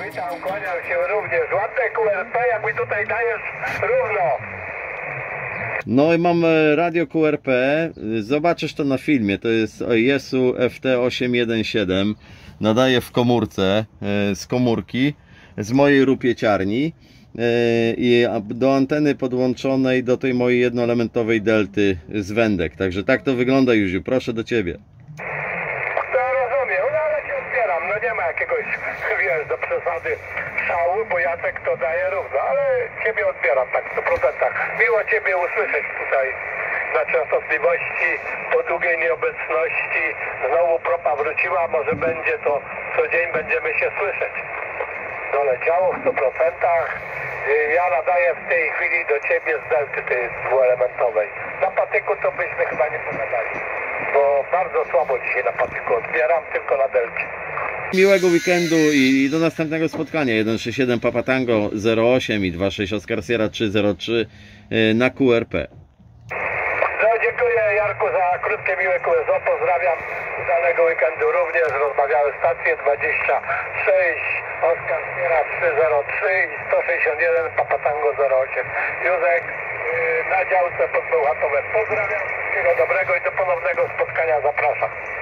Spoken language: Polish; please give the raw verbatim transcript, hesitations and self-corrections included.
Witam, kłaniam się również. Ładne Q R P, jak mi tutaj dajesz równo. No i mam radio Q R P, zobaczysz to na filmie, to jest Jesu F T osiem jeden siedem, nadaje w komórce, z komórki, z mojej rupieciarni i do anteny podłączonej do tej mojej jednoelementowej delty z wędek, także tak to wygląda, Józiu, proszę do Ciebie. No rozumiem, no ale się otwieram, no nie ma jakiegoś, wiesz, do przesady szału, bo Jacek to daje równo, ale Ciebie odbieram tak w stu procentach. Miło Ciebie usłyszeć tutaj na częstotliwości, po długiej nieobecności, znowu propa wróciła, może będzie to, co dzień będziemy się słyszeć. Doleciało w stu procentach, ja nadaję w tej chwili do Ciebie z delty tej dwuelementowej. Na patyku to byśmy chyba nie pogadali, bo bardzo słabo dzisiaj na patyku odbieram, tylko na delcie. Miłego weekendu i do następnego spotkania. jeden sześć siedem Papa Tango zero osiem i dwa sześć Oscar Sierra trzy zero trzy na Q R P. No dziękuję Jarku za krótkie, miłe Q S O. Pozdrawiam, udanego weekendu również. Rozmawiały stacje dwadzieścia sześć Oscar Sierra trzy zero trzy i sto sześćdziesiąt jeden Papa Tango zero osiem. Józek yy, na działce pod Bełchatowem. Pozdrawiam, wszystkiego dobrego i do ponownego spotkania zapraszam.